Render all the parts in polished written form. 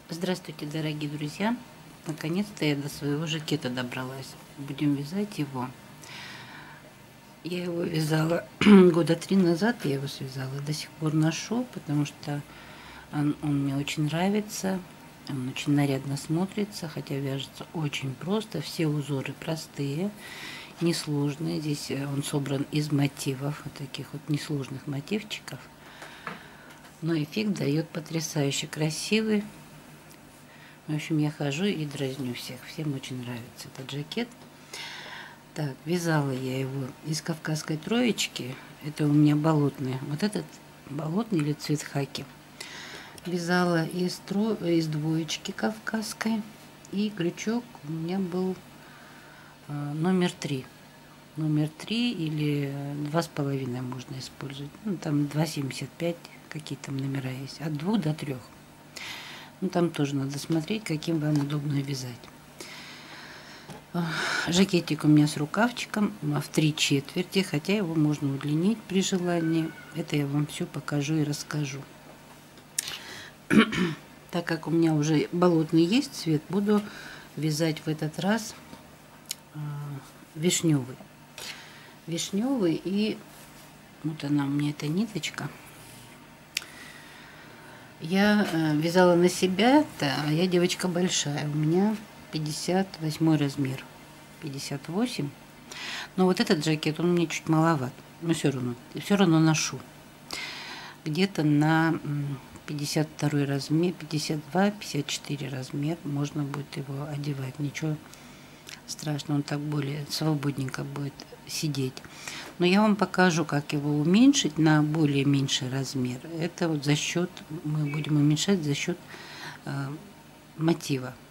Здравствуйте, дорогие друзья! Наконец-то я до своего жакета добралась. Будем вязать его. Я его вязала года 3 назад, я его связала. До сих пор ношу, потому что он мне очень нравится. Он очень нарядно смотрится, хотя вяжется очень просто. Все узоры простые, несложные. Здесь он собран из мотивов, вот таких вот несложных мотивчиков. Но эффект дает потрясающе красивый. В общем, я хожу и дразню всех. Всем очень нравится этот жакет. Так, вязала я его из кавказской троечки. Это у меня болотный. Вот этот болотный или цвет хаки. Вязала из двоечки кавказской. И крючок у меня был номер 3. Номер 3 или 2,5 можно использовать. Ну, там 2,75, какие там номера есть. От 2 до 3. Ну, там тоже надо смотреть, каким вам удобно вязать. Жакетик у меня с рукавчиком в 3/4, хотя его можно удлинить при желании. Это я вам все покажу и расскажу. Так как у меня уже болотный есть цвет, буду вязать в этот раз вишневый. Вишневый, и вот она у меня, эта ниточка. Я вязала на себя, а я девочка большая, у меня 58 размер, 58. Но вот этот жакет, он мне чуть маловат, но все равно ношу. Где-то на 52 размер, 52-54 размер можно будет его одевать, ничего страшного, он так более свободненько будет сидеть. Но я вам покажу, как его уменьшить на более меньший размер. Это вот за счет, мы будем уменьшать за счет мотива.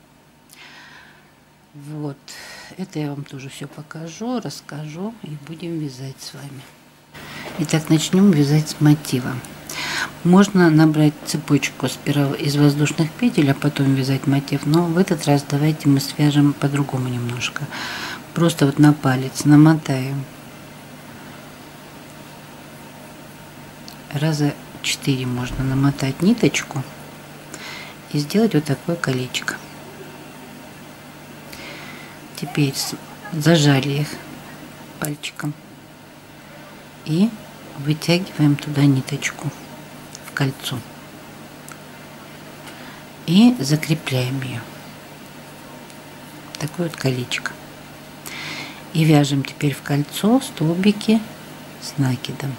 Вот, это я вам тоже все покажу, расскажу и будем вязать с вами. Итак, начнем вязать с мотива. Можно набрать цепочку спираль из воздушных петель, а потом вязать мотив, но в этот раз давайте мы свяжем по-другому немножко. Просто вот на палец намотаем раза 4, можно намотать ниточку и сделать вот такое колечко. Теперь зажали их пальчиком и вытягиваем туда ниточку в кольцо и закрепляем ее. Такое вот колечко. И вяжем теперь в кольцо столбики с накидом.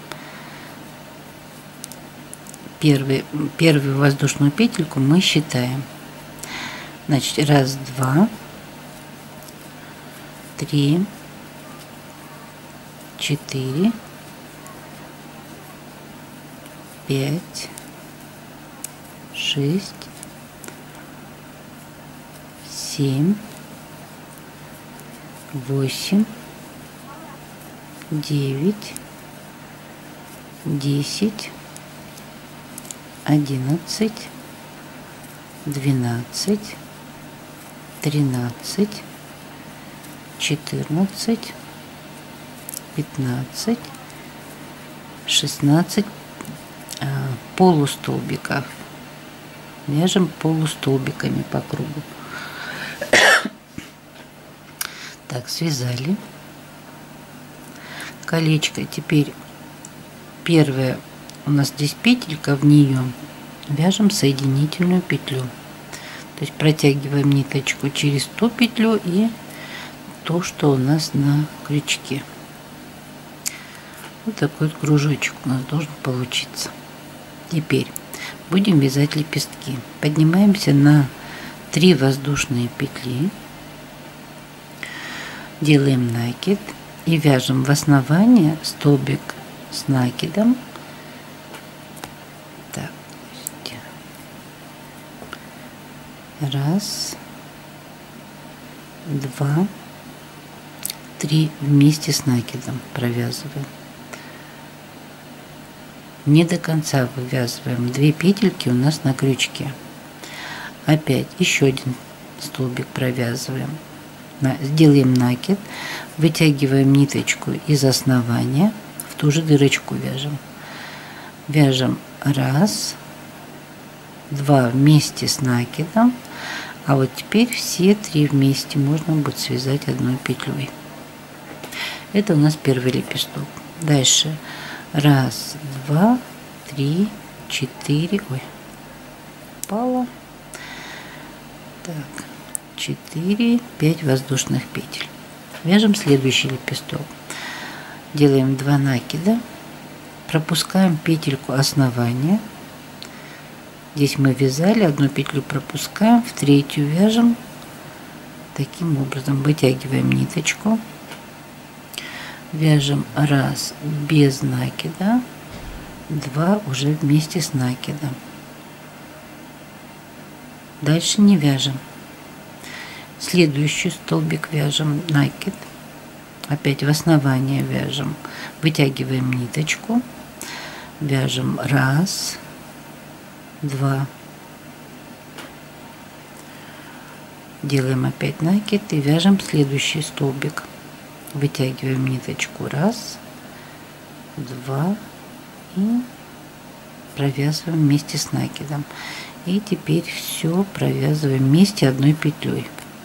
Первую воздушную петельку мы считаем. Значит, 1, 2, 3, 4, 5, 6, 7, 8, 9, 10, 11, 12, 13, 14, 15, 16 полустолбиков. Вяжем полустолбиками по кругу. Так, связали колечко. Теперь первая у нас здесь петелька, в нее вяжем соединительную петлю. То есть протягиваем ниточку через ту петлю и то, что у нас на крючке. Вот такой вот кружочек у нас должен получиться. Теперь будем вязать лепестки. Поднимаемся на 3 воздушные петли, делаем накид и вяжем в основание столбик с накидом. Так, 1, 2, 3 вместе с накидом провязываем. Не до конца вывязываем 2 петельки у нас на крючке. Опять еще 1 столбик провязываем. Сделаем накид, вытягиваем ниточку из основания, в ту же дырочку вяжем. Вяжем 1, 2 вместе с накидом, а вот теперь все 3 вместе можно будет связать одной петлей. Это у нас первый лепесток. Дальше 1, 2, 3, 4, ой, упала. Так, 4, 5 воздушных петель. Вяжем следующий лепесток. Делаем 2 накида, пропускаем петельку основания. Здесь мы вязали, одну петлю пропускаем, в третью вяжем. Таким образом вытягиваем ниточку, вяжем 1 без накида, 2 уже вместе с накидом. Дальше не вяжем. Следующий столбик вяжем накид, опять в основание вяжем, вытягиваем ниточку, вяжем 1, 2, делаем опять накид и вяжем следующий столбик, вытягиваем ниточку 1, 2 и провязываем вместе с накидом. И теперь все провязываем вместе одной петлей.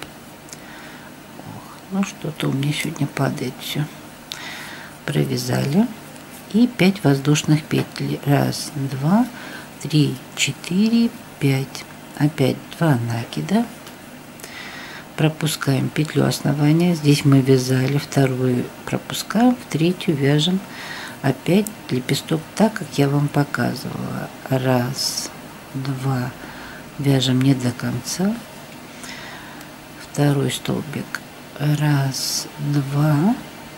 Ну что-то у меня сегодня падает все. Провязали. И 5 воздушных петель. 1, 2, 3, 4, 5. Опять 2 накида. Пропускаем петлю основания. Здесь мы вязали, вторую пропускаем, в третью вяжем опять лепесток так, как я вам показывала. 1, 2, вяжем не до конца. Второй столбик. 1, 2,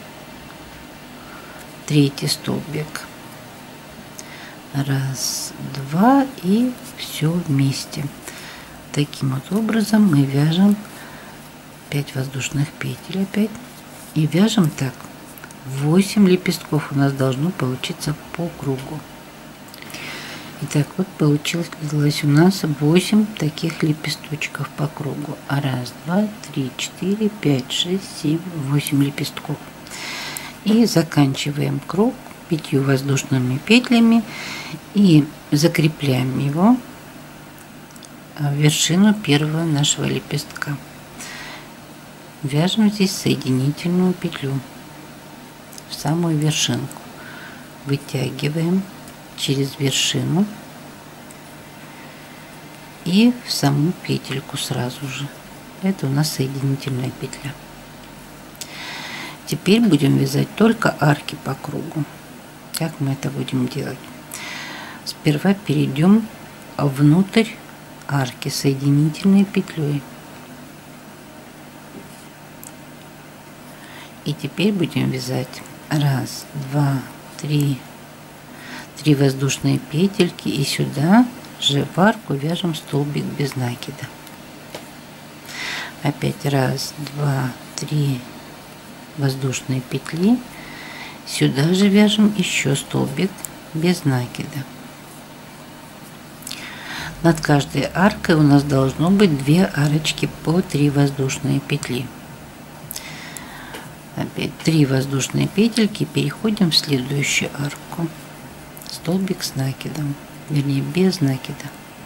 третий столбик. 1, 2 и все вместе. Таким вот образом мы вяжем 5 воздушных петель опять и вяжем так 8 лепестков у нас должно получиться по кругу. Итак, вот получилось у нас 8 таких лепесточков по кругу. 1, 2, 3, 4, 5, 6, 7, 8 лепестков. И заканчиваем круг 5 воздушными петлями и закрепляем его в вершину первого нашего лепестка. Вяжем здесь соединительную петлю в самую вершинку, вытягиваем через вершину и в саму петельку сразу же. Это у нас соединительная петля. Теперь будем вязать только арки по кругу. Как мы это будем делать? Сперва перейдем внутрь арки соединительной петлей. И теперь будем вязать 1, 2, 3 воздушные петельки и сюда же в арку вяжем столбик без накида. Опять 1, 2, 3 воздушные петли, сюда же вяжем еще столбик без накида. Над каждой аркой у нас должно быть 2 арочки по 3 воздушные петли. Опять 3 воздушные петельки, переходим в следующую арку. Столбик с накидом, вернее без накида.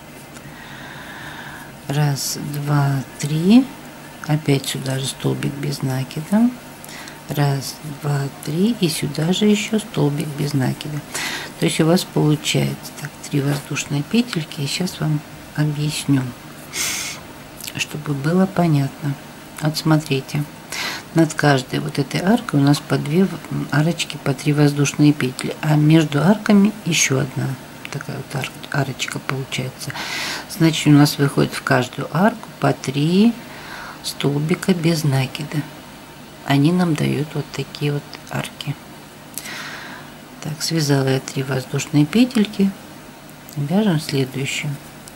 1, 2, 3, опять сюда же столбик без накида. 1, 2, 3 и сюда же еще столбик без накида. То есть у вас получается так 3 воздушные петельки. И сейчас вам объясню, чтобы было понятно. Вот смотрите. Над каждой вот этой аркой у нас по 2 арочки по 3 воздушные петли, а между арками еще одна такая вот арочка получается. Значит, у нас выходит в каждую арку по 3 столбика без накида. Они нам дают вот такие вот арки. Так, связала я 3 воздушные петельки, вяжем следующую.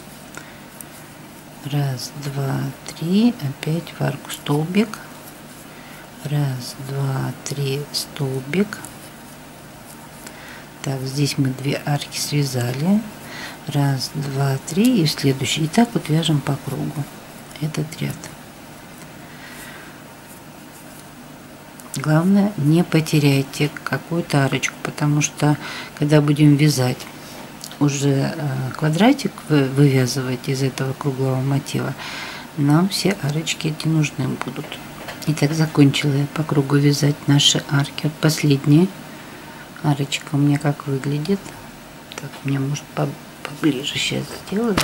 1, 2, 3, опять в арку столбик. 1, 2, 3 столбик. Так, здесь мы 2 арки связали. 1, 2, 3 и в следующий. И так вот вяжем по кругу этот ряд. Главное, не потеряйте какую-то арочку, потому что когда будем вязать уже квадратик вывязывать из этого круглого мотива, нам все арочки эти нужны будут. Итак, закончила я по кругу вязать наши арки. Вот последняя арочка у меня как выглядит. Так, мне может поближе сейчас сделаю,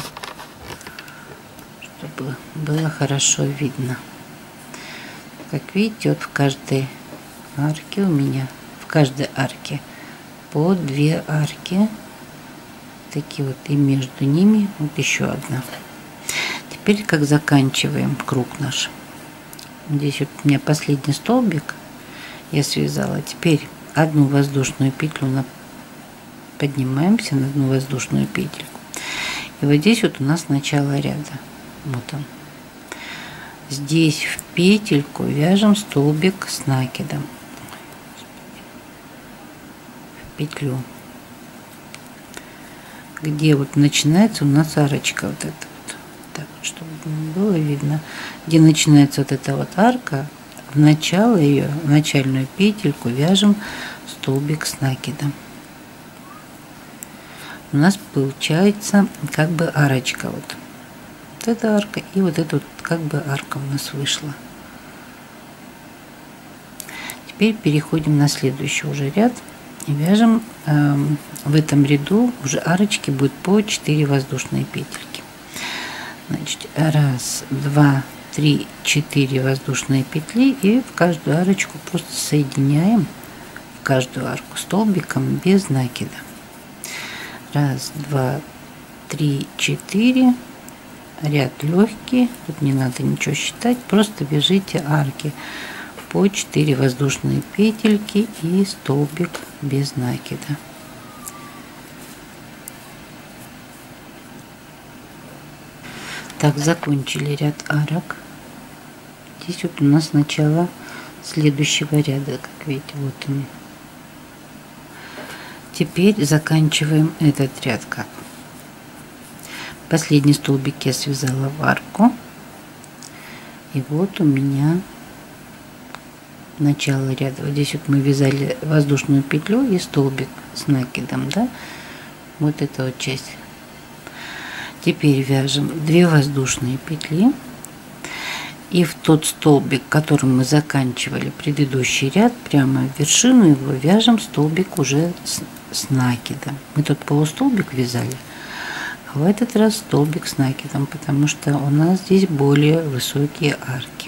чтобы было хорошо видно. Как видите, вот в каждой арке у меня, в каждой арке по 2 арки. Такие вот, и между ними вот еще одна. Теперь как заканчиваем круг наш. Здесь вот у меня последний столбик я связала. Теперь одну воздушную петлю поднимаемся на одну воздушную петельку. И вот здесь вот у нас начало ряда. Вот он. Здесь в петельку вяжем столбик с накидом. В петлю. Где вот начинается у нас арочка вот эта вот. Так, чтобы было видно. Где начинается вот эта вот арка, в начало ее, в начальную петельку вяжем столбик с накидом. У нас получается как бы арочка вот. Вот эта арка и вот эта вот как бы арка у нас вышла. Теперь переходим на следующий уже ряд и вяжем в этом ряду уже арочки будет по 4 воздушные петельки. Значит, 1, 2, 3, 4 воздушные петли, и в каждую арочку просто соединяем в каждую арку столбиком без накида. 1, 2, 3, 4. Ряд легкий, тут не надо ничего считать, просто вяжите арки по 4 воздушные петельки и столбик без накида. Так, закончили ряд арок. Здесь вот у нас начало следующего ряда, как видите, вот он. Теперь заканчиваем этот ряд как. Последний столбик я связала в арку. И вот у меня начало ряда. Вот здесь вот мы вязали воздушную петлю и столбик с накидом, да? Вот эта вот часть. Теперь вяжем 2 воздушные петли. И в тот столбик, которым мы заканчивали предыдущий ряд, прямо в вершину его вяжем столбик уже с накидом. Мы тут полустолбик вязали. А в этот раз столбик с накидом, потому что у нас здесь более высокие арки.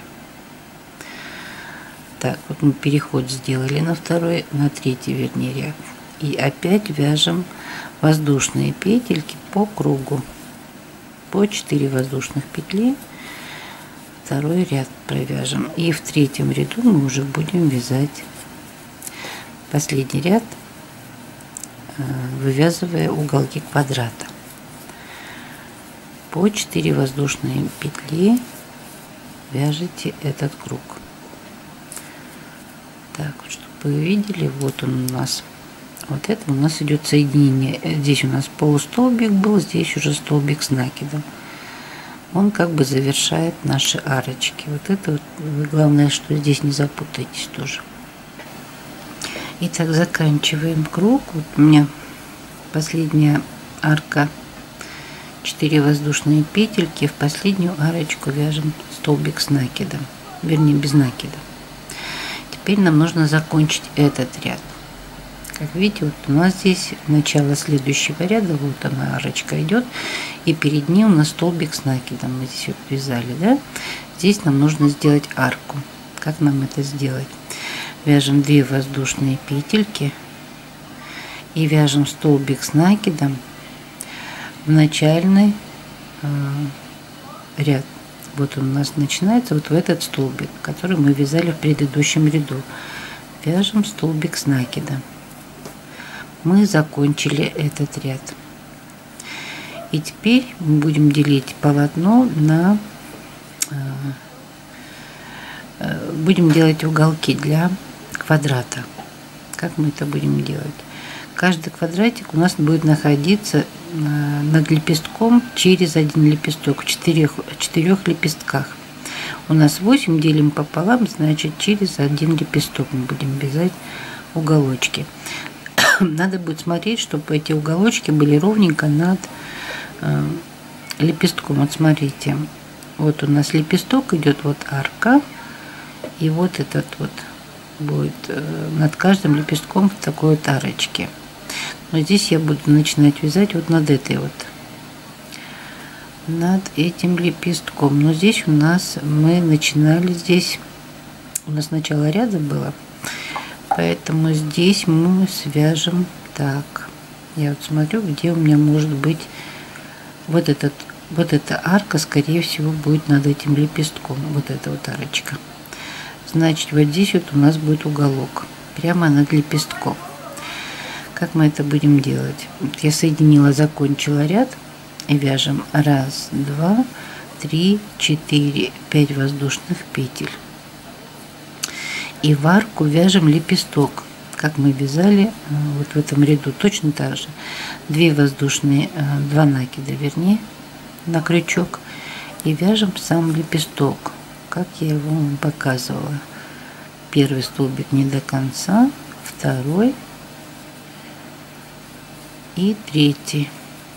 Так, вот мы переход сделали на второй, на третий, вернее, ряд. И опять вяжем воздушные петельки по кругу. По 4 воздушных петли. Второй ряд провяжем. И в третьем ряду мы уже будем вязать последний ряд, вывязывая уголки квадрата. По 4 воздушные петли вяжите этот круг. Так, чтобы вы видели, вот он у нас. Вот это у нас идет соединение. Здесь у нас полустолбик был, здесь уже столбик с накидом. Он как бы завершает наши арочки. Вот это вот, главное, что здесь не запутайтесь тоже. Итак, заканчиваем круг. Вот у меня последняя арка. 4 воздушные петельки. В последнюю арочку вяжем столбик с накидом. Вернее, без накида. Теперь нам нужно закончить этот ряд. Как видите, вот у нас здесь начало следующего ряда. Вот она, арочка идет. И перед ним у нас столбик с накидом. Мы здесь вот вязали, да? Здесь нам нужно сделать арку. Как нам это сделать? Вяжем 2 воздушные петельки. И вяжем столбик с накидом в начальный ряд. Вот он у нас начинается вот в этот столбик, который мы вязали в предыдущем ряду. Вяжем столбик с накидом. Мы закончили этот ряд. И теперь мы будем делить полотно на... будем делать уголки для квадрата. Как мы это будем делать? Каждый квадратик у нас будет находиться над лепестком через один лепесток, в 4 лепестках. У нас 8 делим пополам, значит через один лепесток мы будем вязать уголочки. надо будет смотреть, чтобы эти уголочки были ровненько над лепестком. Вот смотрите, вот у нас лепесток идет, вот арка, и вот этот вот будет над каждым лепестком в такой вот арочке. Но здесь я буду начинать вязать вот над этой вот, над этим лепестком. Но здесь у нас мы начинали, здесь у нас начало ряда было, поэтому здесь мы свяжем так. Я вот смотрю, где у меня может быть вот этот, вот эта арка, скорее всего, будет над этим лепестком. Вот эта вот арочка. Значит, вот здесь вот у нас будет уголок, прямо над лепестком. Как мы это будем делать? Вот я соединила, закончила ряд, и вяжем 1, 2, 3, 4, 5 воздушных петель. И в арку вяжем лепесток, как мы вязали вот в этом ряду, точно так же. 2 воздушные, 2 накида, вернее, на крючок, и вяжем сам лепесток, как я его вам показывала. Первый столбик не до конца, второй и третий.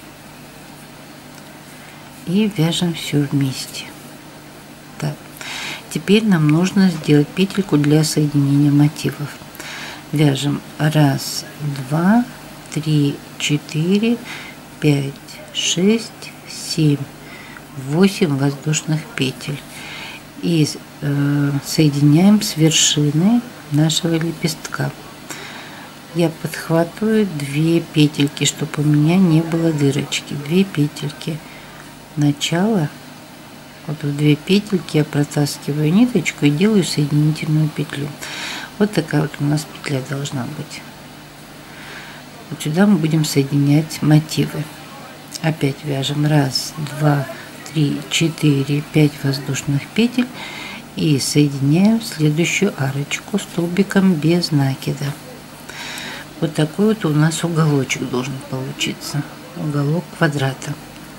И вяжем все вместе. Так, теперь нам нужно сделать петельку для соединения мотивов. Вяжем 1, 2, 3, 4, 5, 6, 7, 8 воздушных петель. И соединяем с вершиной нашего лепестка. Я подхватываю 2 петельки, чтобы у меня не было дырочки. 2 петельки. Начало, вот в 2 петельки я протаскиваю ниточку и делаю соединительную петлю. Вот такая вот у нас петля должна быть. Вот сюда мы будем соединять мотивы. Опять вяжем 1, 2, 3, 4, 5 воздушных петель и соединяем следующую арочку столбиком без накида. Вот такой вот у нас уголочек должен получиться, уголок квадрата.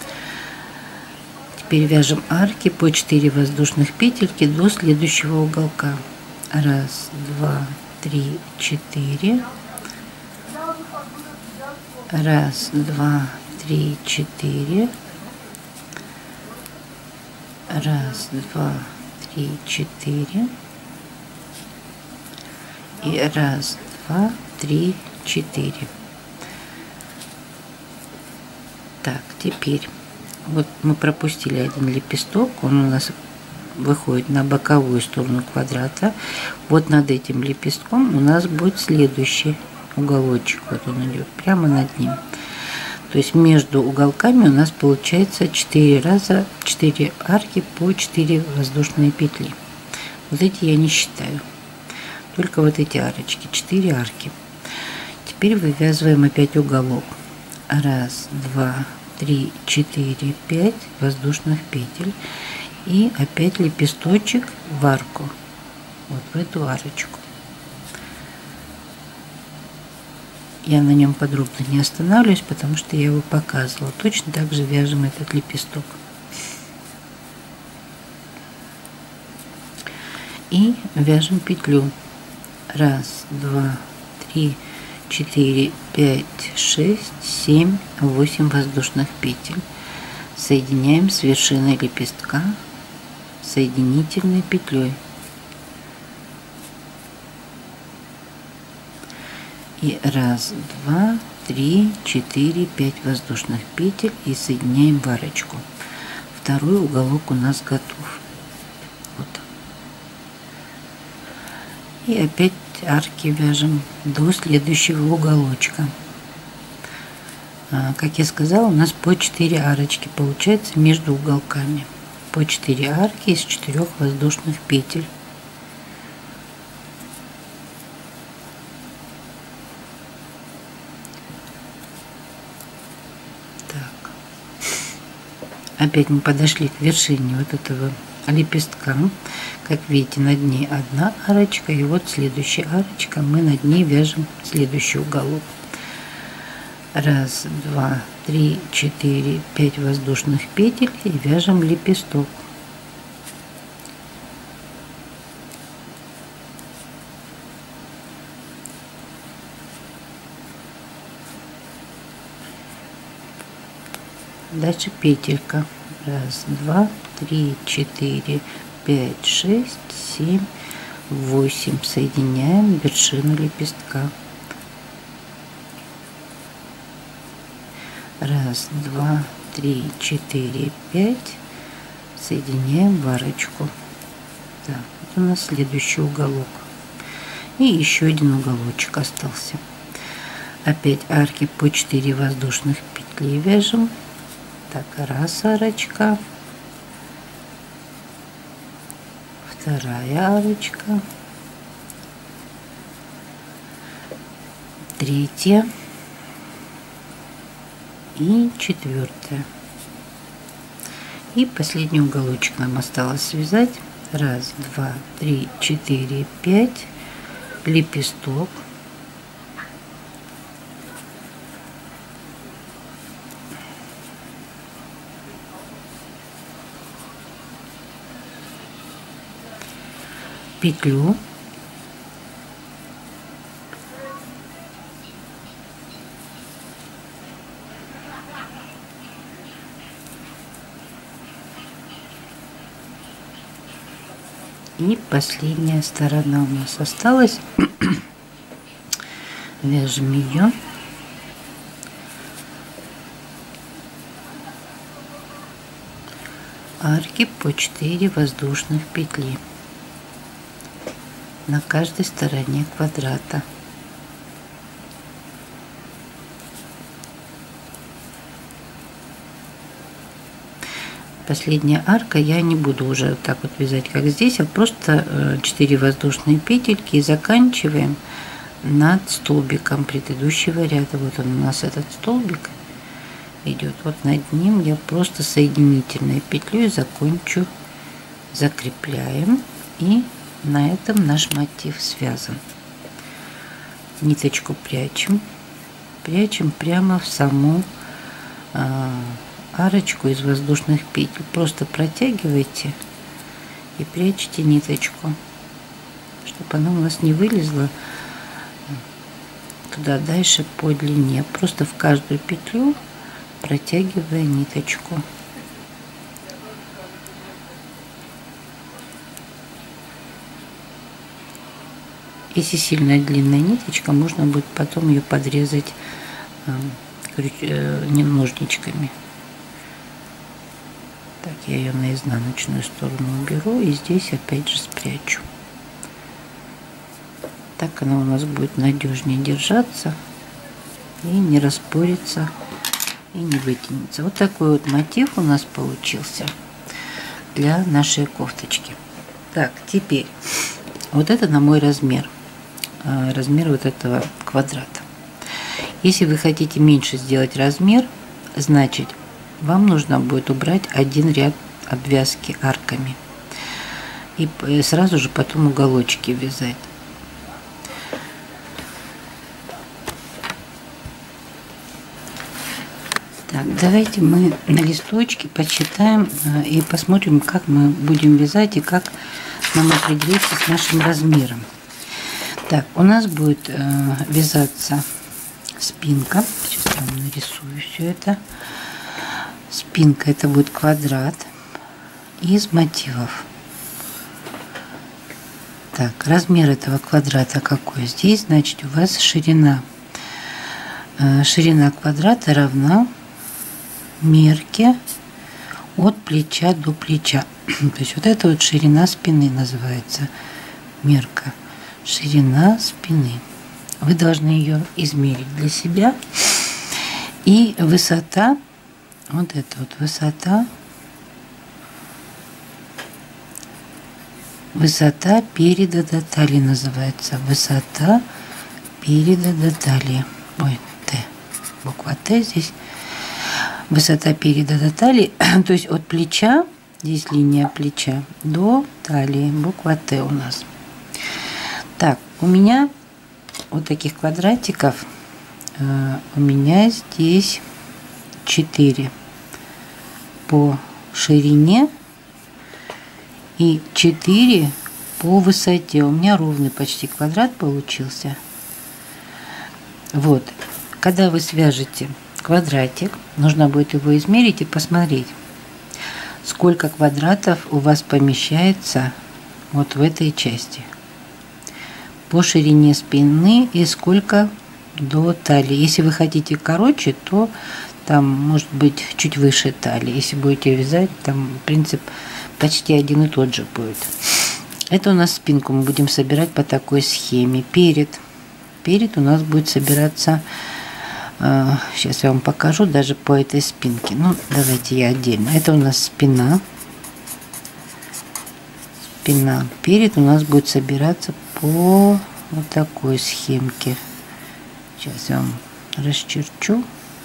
Теперь вяжем арки по 4 воздушных петельки до следующего уголка. 1, 2, 3, 4. 1, 2, 3, 4. 1, 2, 3, 4. И 1, 2, 3, 4. Так, теперь вот мы пропустили один лепесток, он у нас выходит на боковую сторону квадрата. Вот над этим лепестком у нас будет следующий уголочек, вот он идет прямо над ним. То есть между уголками у нас получается 4 арки по 4 воздушные петли. Вот эти я не считаю, только вот эти арочки, 4 арки. Теперь вывязываем опять уголок. 1, 2, 3, 4, 5 воздушных петель и опять лепесточек в арку, вот в эту арочку. Я на нем подробно не останавливаюсь, потому что я его показывала. Точно так же вяжем этот лепесток. И вяжем петлю. 1, 2, 3, 4, 5, 6, 7, 8 воздушных петель. Соединяем с вершиной лепестка соединительной петлей. И 1, 2, 3, 4, 5 воздушных петель и соединяем в арочку. Второй уголок у нас готов. Вот. И опять арки вяжем до следующего уголочка. Как я сказала, у нас по 4 арочки получается между уголками. По 4 арки из 4 воздушных петель. Так. Опять мы подошли к вершине вот этого лепестка. Как видите, над ней одна арочка, и вот следующая арочка, мы над ней вяжем следующий уголок. 1, 2, 3, 4, 5 воздушных петель и вяжем лепесток. Дальше петелька. 1, 2, 3, 4, 5, 6, 7, 8. Соединяем вершину лепестка. 1, 2, 3, 4, 5. Соединяем в арочку. Так, вот у нас следующий уголок. И еще один уголочек остался. Опять арки по 4 воздушных петли вяжем. Так, 1 арочка, 2 арочка, 3 и 4. И последний уголочек нам осталось связать. 1, 2, 3, 4, 5. Лепесток. Петлю. И последняя сторона у нас осталась. Вяжем ее. Арки по 4 воздушных петли на каждой стороне квадрата. Последняя арка я не буду уже вот так вот вязать, как здесь, а просто 4 воздушные петельки и заканчиваем над столбиком предыдущего ряда. Вот он у нас, этот столбик идет. Вот над ним я просто соединительной петлей закончу, закрепляем, и на этом наш мотив связан. Ниточку прячем прямо в саму арочку из воздушных петель. Просто протягивайте и прячьте ниточку, чтобы она у нас не вылезла туда дальше по длине. Просто в каждую петлю протягивая ниточку. Если сильно длинная ниточка, можно будет потом ее подрезать ножничками. Так, я ее на изнаночную сторону уберу и здесь опять же спрячу. Так она у нас будет надежнее держаться и не распорится и не вытянется. Вот такой вот мотив у нас получился для нашей кофточки. Так, теперь вот это на мой размер. Размер вот этого квадрата. Если вы хотите меньше сделать размер, значит вам нужно будет убрать один ряд обвязки арками и сразу же потом уголочки вязать. Так, давайте мы на листочке подсчитаем и посмотрим, как мы будем вязать и как нам определиться с нашим размером. Так, у нас будет вязаться спинка. Сейчас я вам нарисую все это. Спинка — это будет квадрат из мотивов. Так, размер этого квадрата какой? Здесь, значит, у вас ширина. Ширина квадрата равна мерке от плеча до плеча. То есть вот это вот ширина спины называется мерка. Ширина спины. Вы должны ее измерить для себя. И высота, вот эта вот высота переда до талии называется. Высота переда до талии. Ой, Т. Буква Т здесь. Высота переда до талии, то есть от плеча, здесь линия плеча, до талии. Буква Т у нас. Так, у меня вот таких квадратиков, у меня здесь 4 по ширине и 4 по высоте. У меня ровный почти квадрат получился. Вот, когда вы свяжете квадратик. Нужно будет его измерить и посмотреть, сколько квадратов у вас помещается вот в этой части по ширине спины и сколько до талии. Если вы хотите короче, то там может быть чуть выше талии. Если будете вязать, там принцип почти один и тот же будет. Это у нас спинку мы будем собирать по такой схеме. Перед у нас будет собираться, сейчас я вам покажу даже по этой спинке. Ну, давайте я отдельно. Это у нас спина. Перед у нас будет собираться по вот такой схемке. Сейчас я вам расчерчу.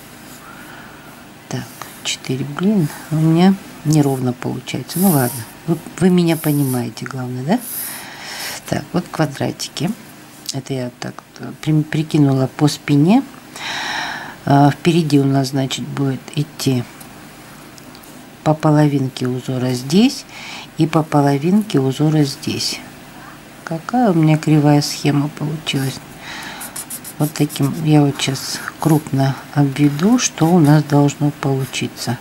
Так, 4, блин, у меня неровно получается. Ну ладно, вы меня понимаете, главное, да? Так, вот квадратики. Это я так прикинула по спине. Впереди у нас, значит, будет идти по половинке узора здесь и по половинке узора здесь. Какая у меня кривая схема получилась. Вот таким я вот сейчас крупно обведу, что у нас должно получиться.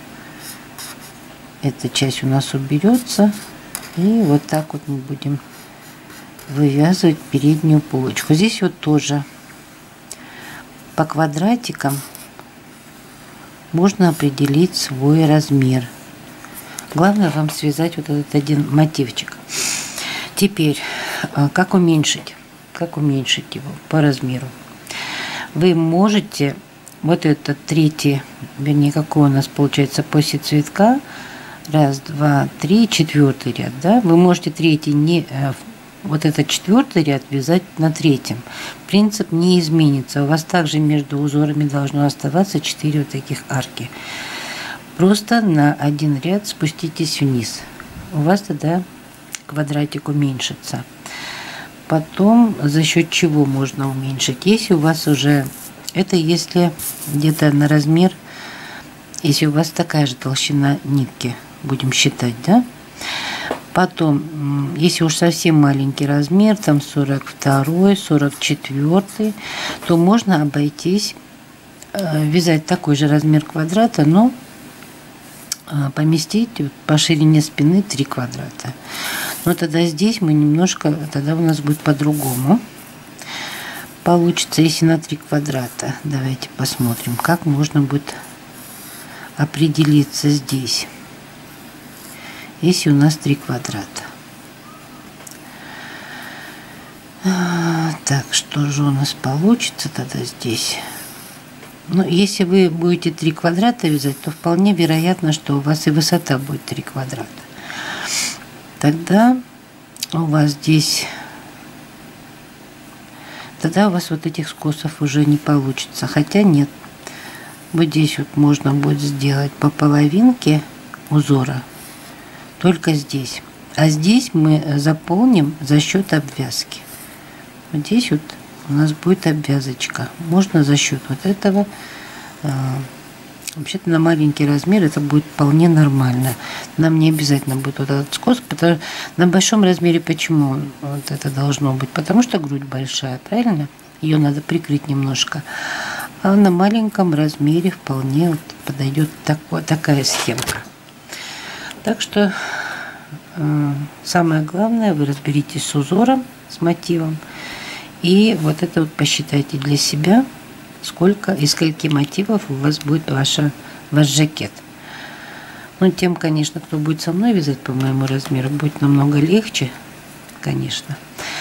Эта часть у нас уберется, и вот так вот мы будем вывязывать переднюю полочку. Здесь вот тоже по квадратикам можно определить свой размер. Главное вам связать вот этот один мотивчик. Теперь, как уменьшить его по размеру? Вы можете вот этот третий, вернее, какой у нас получается после цветка, 1, 2, 3, 4 ряд, да? Вы можете третий вот этот 4 ряд вязать на третьем. Принцип не изменится. У вас также между узорами должно оставаться 4 вот таких арки. Просто на один ряд спуститесь вниз. У вас тогда квадратик уменьшится. Потом за счет чего можно уменьшить? Если у вас уже, это если где-то на размер, если у вас такая же толщина нитки, будем считать, да? Потом, если уж совсем маленький размер, там 42, 44, то можно обойтись, вязать такой же размер квадрата, но поместить по ширине спины 3 квадрата. Но тогда здесь мы немножко, тогда у нас будет по-другому. Получится, если на 3 квадрата. Давайте посмотрим, как можно будет определиться здесь. Если у нас 3 квадрата. Так, что же у нас получится тогда здесь? Ну, если вы будете 3 квадрата вязать, то вполне вероятно, что у вас и высота будет 3 квадрата. Тогда у вас здесь, тогда у вас вот этих скосов уже не получится. Хотя нет, вот здесь вот можно будет сделать по половинке узора, только здесь. А здесь мы заполним за счет обвязки. Вот здесь вот у нас будет обвязочка. Можно за счет вот этого. Вообще-то на маленький размер это будет вполне нормально. Нам не обязательно будет вот этот скос, потому что на большом размере почему вот это должно быть? Потому что грудь большая, правильно? Ее надо прикрыть немножко. А на маленьком размере вполне вот подойдет такая схемка. Так что самое главное, вы разберитесь с узором, с мотивом. И вот это вот посчитайте для себя, сколько, из скольки мотивов у вас будет ваш жакет. Ну, тем, конечно, кто будет со мной вязать по моему размеру, будет намного легче, конечно.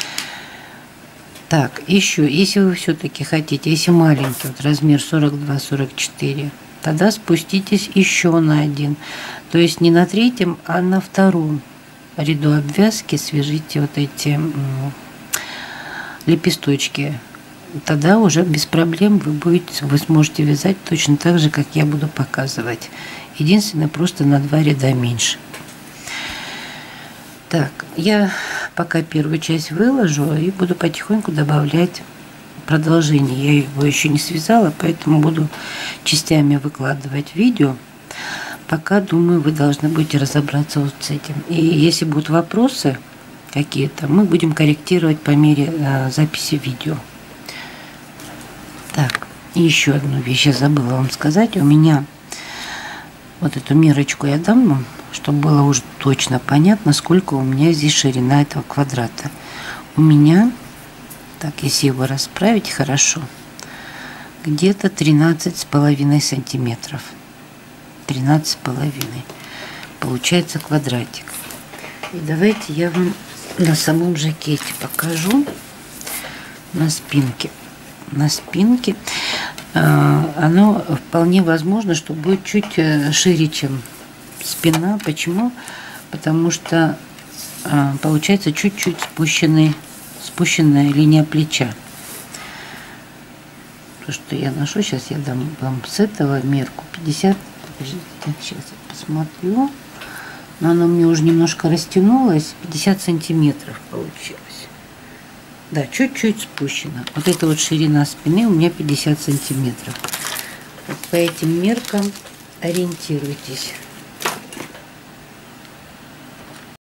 Так, еще, если вы все-таки хотите, если маленький, вот размер 42-44, тогда спуститесь еще на один. То есть не на третьем, а на втором ряду обвязки свяжите вот эти лепесточки. Тогда уже без проблем вы сможете вязать точно так же, как я буду показывать. Единственное, просто на 2 ряда меньше. Так, я пока первую часть выложу и буду потихоньку добавлять продолжение. Я его еще не связала, поэтому буду частями выкладывать видео. Пока, думаю, вы должны будете разобраться вот с этим. И если будут вопросы какие-то, мы будем корректировать по мере записи видео. Так, И еще одну вещь я забыла вам сказать. У меня вот эту мерочку я дам вам, чтобы было уже точно понятно, сколько у меня здесь ширина этого квадрата. У меня, так, если его расправить хорошо, где-то 13,5 сантиметров. 13,5. Получается квадратик. И давайте я вам на самом жакете покажу. На спинке. На спинке оно вполне возможно, что будет чуть шире, чем спина. Почему? Потому что получается чуть-чуть спущенная линия плеча. То, что я ношу, сейчас я дам вам с этого мерку 50. Подождите, сейчас я посмотрю. Но оно мне уже немножко растянулось. 50 сантиметров получилось. Да, чуть-чуть спущено. Вот эта вот ширина спины у меня 50 сантиметров. Вот по этим меркам ориентируйтесь.